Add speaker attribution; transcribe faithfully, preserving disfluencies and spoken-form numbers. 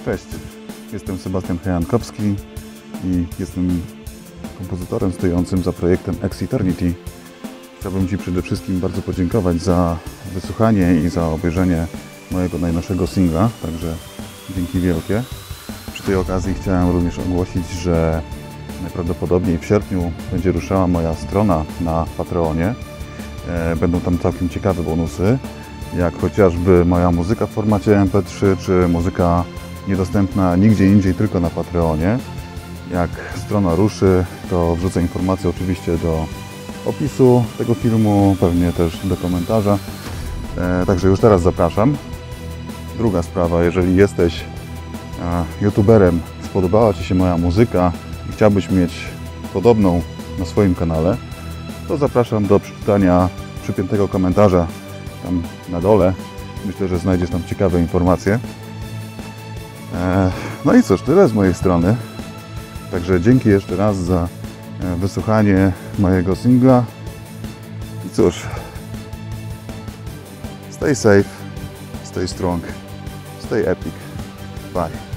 Speaker 1: Cześć, jestem Sebastian Hejankowski i jestem kompozytorem stojącym za projektem X-Eternity. Chciałbym Ci przede wszystkim bardzo podziękować za wysłuchanie i za obejrzenie mojego najnowszego singla, także dzięki wielkie. Przy tej okazji chciałem również ogłosić, że najprawdopodobniej w sierpniu będzie ruszała moja strona na Patreonie. Będą tam całkiem ciekawe bonusy, jak chociażby moja muzyka w formacie M P trzy, czy muzyka niedostępna nigdzie indziej, tylko na Patreonie. Jak strona ruszy, to wrzucę informacje oczywiście do opisu tego filmu, pewnie też do komentarza. E, także już teraz zapraszam. Druga sprawa, jeżeli jesteś e, youtuberem, spodobała Ci się moja muzyka i chciałbyś mieć podobną na swoim kanale, to zapraszam do przeczytania przypiętego komentarza tam na dole. Myślę, że znajdziesz tam ciekawe informacje. E, no i cóż, tyle z mojej strony. Także dzięki jeszcze raz za wysłuchanie mojego singla. I cóż, stay safe, stay strong, stay epic. Bye.